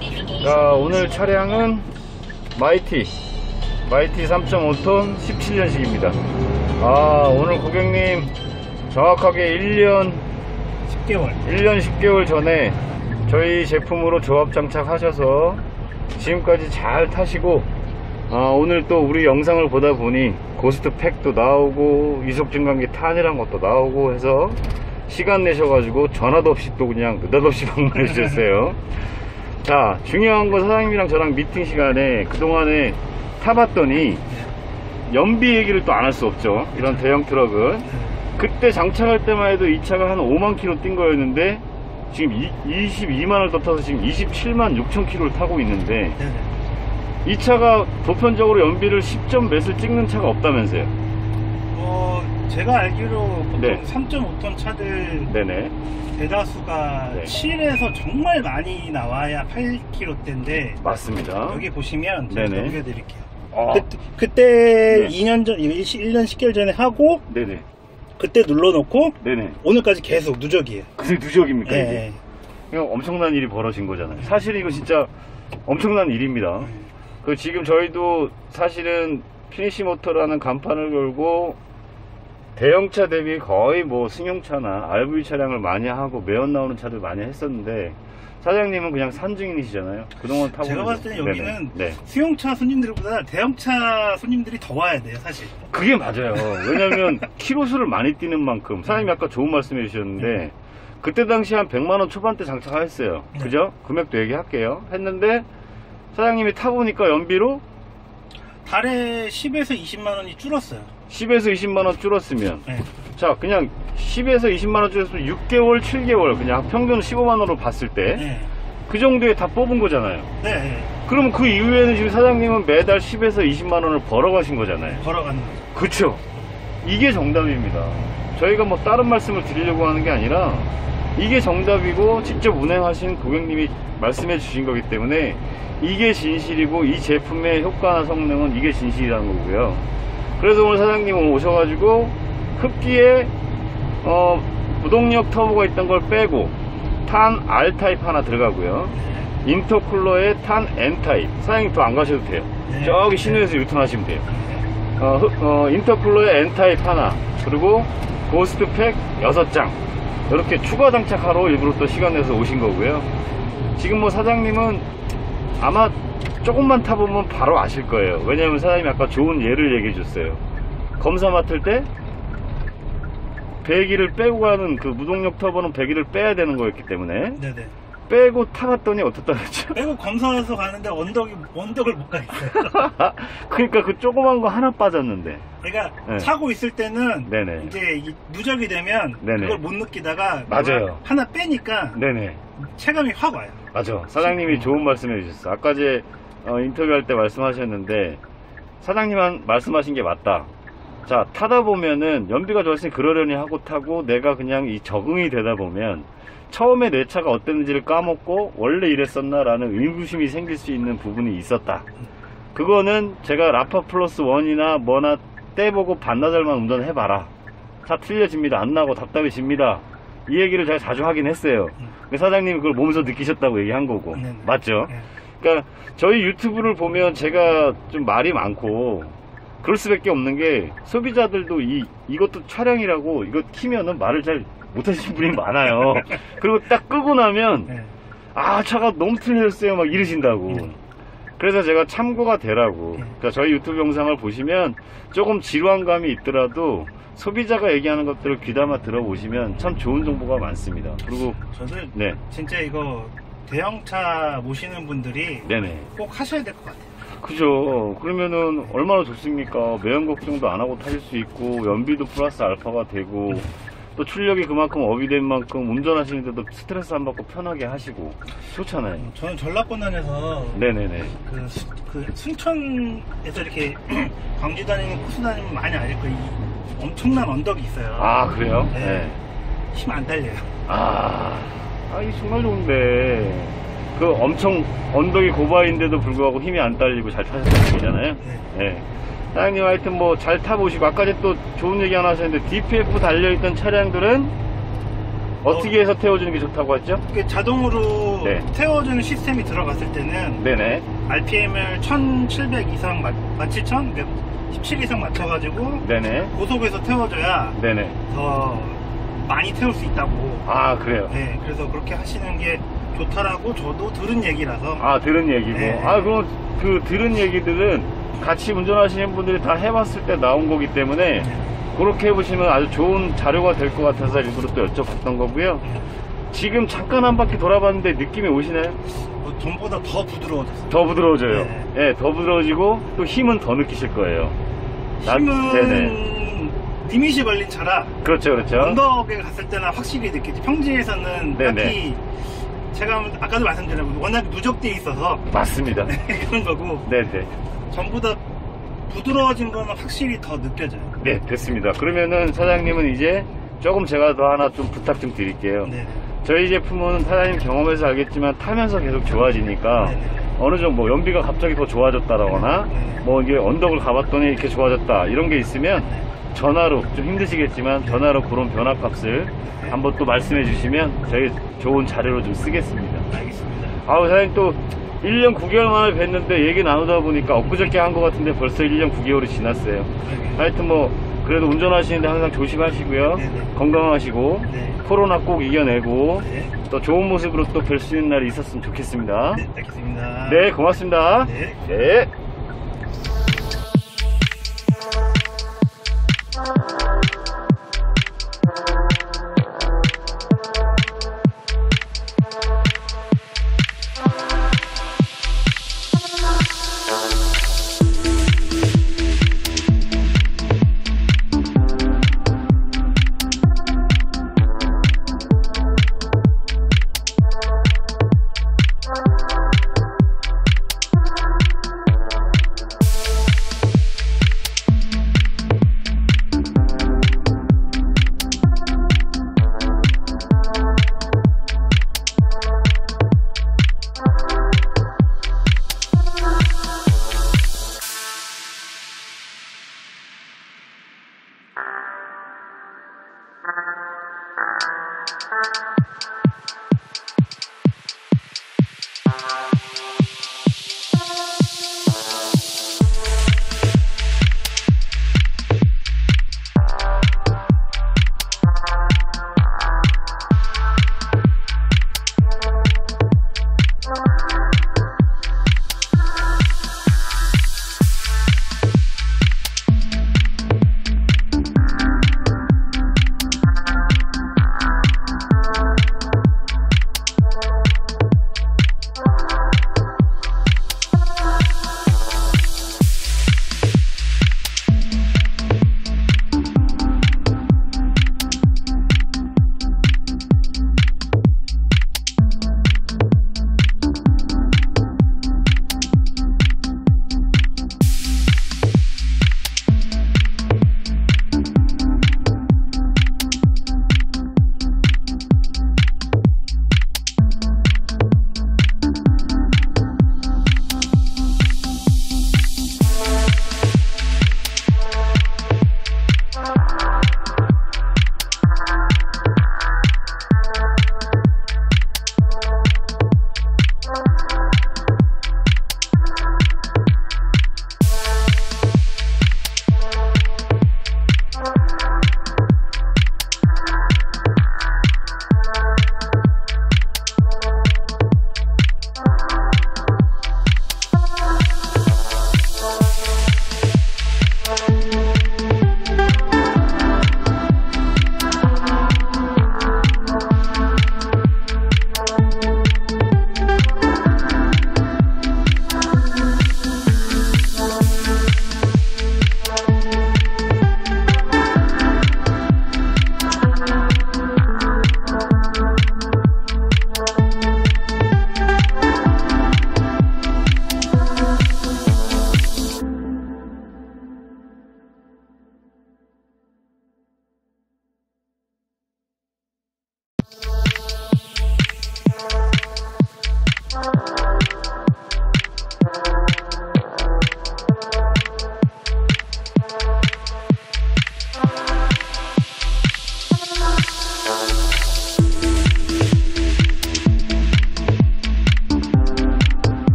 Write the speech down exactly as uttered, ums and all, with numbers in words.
자, 오늘 차량은 마이티 마이티 삼 점 오 톤 십칠 년식입니다. 아, 오늘 고객님 정확하게 일 년 십 개월 일 년 십 개월 전에 저희 제품으로 조합 장착하셔서 지금까지 잘 타시고, 아, 오늘 또 우리 영상을 보다 보니 고스트 팩도 나오고 이속 증강기 탄이란 것도 나오고 해서 시간 내셔가지고 전화도 없이 또 그냥 느닷없이 방문해 주셨어요. 자, 중요한 건 사장님이랑 저랑 미팅 시간에 그동안에 타봤더니 연비 얘기를 또 안 할 수 없죠. 이런 대형 트럭은 그때 장착할 때만 해도 이 차가 한 오만 킬로미터 뛴 거였는데 지금 이십이만을 더 타서 지금 이십칠만 육천 킬로미터를 타고 있는데, 이 차가 보편적으로 연비를 십 점 몇을 찍는 차가 없다면서요? 어, 제가 알기로 보통 네. 삼 점 오 톤 차들 네네. 대다수가 네. 칠에서 정말 많이 나와야 팔 킬로미터대인데 맞습니다. 여기 보시면 제가 네네. 넘겨드릴게요. 아, 그때, 그때 네. 이 년 전, 일 년 십 개월 전에 하고 네네. 그때 눌러놓고 네네. 오늘까지 계속 누적이에요. 그게 누적입니까? 네. 이게? 그냥 엄청난 일이 벌어진 거잖아요. 사실 이거 진짜 엄청난 일입니다. 그 지금 저희도 사실은 피니시 모터라는 간판을 걸고 대형차 대비 거의 뭐 승용차나 알브이 차량을 많이 하고 매연 나오는 차들 많이 했었는데, 사장님은 그냥 산증인이시잖아요. 그동안 타고. 제가 봤을 때는 여기는 네. 수용차 손님들보다 대형차 손님들이 더 와야 돼요, 사실. 그게 맞아요. 왜냐면 키로수를 많이 뛰는 만큼, 사장님이 아까 좋은 말씀 해주셨는데 네. 그때 당시 한 백만 원 초반대 장착하였어요. 네. 그죠? 금액도 얘기할게요. 했는데 사장님이 타보니까 연비로 달에 십에서 이십만 원이 줄었어요. 십에서 이십만 원 줄었으면, 네. 자, 그냥 십에서 이십만 원 줄었으면 육 개월, 칠 개월, 그냥 평균 십오만 원으로 봤을 때 그 네. 정도에 다 뽑은 거잖아요. 네. 네. 그러면 그 이후에는 지금 사장님은 매달 십에서 이십만 원을 벌어 가신 거잖아요. 걸어가는 거죠. 그쵸? 이게 정답입니다. 저희가 뭐 다른 말씀을 드리려고 하는 게 아니라 이게 정답이고 직접 운행하신 고객님이 말씀해 주신 거기 때문에 이게 진실이고, 이 제품의 효과나 성능은 이게 진실이라는 거고요. 그래서 오늘 사장님은 오셔가지고 흡기에 어, 무동력 터보가 있던 걸 빼고 탄 R타입 하나 들어가고요. 인터쿨러에 탄 N타입. 사장님 또 안 가셔도 돼요. 네. 저기 시내에서 유턴하시면 돼요. 어, 흡- 어, 인터쿨러에 N타입 하나, 그리고 고스트팩 여섯 장, 이렇게 추가 장착하러 일부러 또 시간 내서 오신 거고요. 지금 뭐 사장님은 아마 조금만 타보면 바로 아실 거예요. 왜냐면 사장님이 아까 좋은 예를 얘기해 줬어요. 검사 맡을 때 배기를 빼고 가는 그 무동력 터보는 배기를 빼야 되는 거였기 때문에 네네. 빼고 타봤더니 어떻다 그랬죠? 빼고 검사해서 가는데 언덕이, 언덕을 못 가겠어요. 그러니까 그 조그만 거 하나 빠졌는데. 그러니까 네. 타고 있을 때는 네네. 이제 이 누적이 되면 네네. 그걸 못 느끼다가 맞아요. 하나 빼니까 네네. 체감이 확 와요. 맞아. 사장님이 좋은 말씀 해주셨어. 아까 제 어, 인터뷰할 때 말씀하셨는데 사장님한 말씀하신 게 맞다. 자, 타다 보면은 연비가 좋았으니 그러려니 하고 타고 내가 그냥 이 적응이 되다 보면 처음에 내 차가 어땠는지를 까먹고 원래 이랬었나 라는 의구심이 생길 수 있는 부분이 있었다. 그거는 제가 라파 플러스 원이나 뭐나 떼보고 반나절만 운전해봐라. 차 틀려집니다. 안 나고 답답해집니다. 이 얘기를 제가 자주 하긴 했어요. 근데 사장님이 그걸 몸에서 느끼셨다고 얘기한 거고. 네네. 맞죠? 네. 그러니까 저희 유튜브를 보면 제가 좀 말이 많고 그럴 수밖에 없는 게, 소비자들도 이, 이것도 촬영이라고 이거 키면은 말을 잘 못하시는 분이 많아요. 그리고 딱 끄고 나면 네. 아, 차가 너무 틀려졌어요 막 이러신다고. 네. 그래서 제가 참고가 되라고. 네. 그러니까 저희 유튜브 영상을 보시면 조금 지루한 감이 있더라도 소비자가 얘기하는 것들을 귀담아 들어보시면 참 좋은 정보가 많습니다. 그리고 저도 네, 진짜 이거 대형차 모시는 분들이 네네. 꼭 하셔야 될 것 같아요. 그죠. 그러면은 얼마나 좋습니까? 매연 걱정도 안 하고 타실 수 있고, 연비도 플러스 알파가 되고, 또 출력이 그만큼 업이 된 만큼 운전하시는데도 스트레스 안 받고 편하게 하시고 좋잖아요. 저는 전라권안에서 네네네. 그, 수- 그 순천에서 이렇게 광주 다니는 코스 다니면 많이 알 거예요. 이 엄청난 언덕이 있어요. 아, 그래요? 네. 네. 힘 안 달려요. 아, 아, 이 정말 좋은데. 그 엄청 언덕이 고바인데도 불구하고 힘이 안 딸리고 잘 타셨다는 얘기잖아요. 네. 네. 사장님 하여튼 뭐 잘 타보시고, 아까 또 좋은 얘기 하나 하셨는데 디피에프 달려있던 차량들은 어떻게 해서 태워주는 게 좋다고 했죠? 이게 자동으로 네. 태워주는 시스템이 들어갔을 때는 네네. 알피엠을 천칠백 이상 맞, 칠천? 그러니까 십칠 이상 맞춰가지고 네네. 고속에서 태워줘야 네네. 더 많이 태울 수 있다고. 아, 그래요? 네, 그래서 그렇게 하시는 게 좋다라고 저도 들은 얘기라서. 아, 들은 얘기고. 네. 아, 그럼 그 들은 얘기들은 같이 운전하시는 분들이 다 해봤을 때 나온 거기 때문에 네. 그렇게 해보시면 아주 좋은 자료가 될 것 같아서 일부러 또 여쭤봤던 거고요. 네. 지금 잠깐 한 바퀴 돌아봤는데 느낌이 오시나요? 뭐 전보다 더 부드러워졌어요. 더 부드러워져요. 네. 예, 더 부드러워지고 또 힘은 더 느끼실 거예요. 나- 힘은 네네. 리밋이 걸린 차라 그렇죠, 그렇죠. 언덕에 갔을 때는 확실히 느끼지. 평지에서는 네네. 딱히 제가 아까도 말씀드린 워낙 누적돼 있어서 맞습니다. 그런 거고 네네. 전부 다 부드러워진 거는 확실히 더 느껴져요. 네, 됐습니다. 그러면은 사장님은 이제 조금 제가 더 하나 좀 부탁 좀 드릴게요. 네. 저희 제품은 사장님 경험해서 알겠지만 타면서 계속 좋아지니까 네네. 어느 정도 뭐 연비가 갑자기 더 좋아졌다라거나 네네. 뭐 이게 언덕을 가봤더니 이렇게 좋아졌다 이런 게 있으면 전화로 좀 힘드시겠지만 전화로 그런 변화 값을 한번 또 말씀해 주시면 저희 좋은 자료로 좀 쓰겠습니다. 알겠습니다. 아우 사장님 또 일 년 구 개월 만에 뵀는데 얘기 나누다 보니까 엊그저께 한 것 같은데 벌써 일 년 구 개월이 지났어요. 네. 하여튼 뭐 그래도 운전하시는데 항상 조심하시고요. 네네. 건강하시고 네. 코로나 꼭 이겨내고 네. 또 좋은 모습으로 또 뵐 수 있는 날이 있었으면 좋겠습니다. 네, 알겠습니다. 네, 고맙습니다. 네. 네.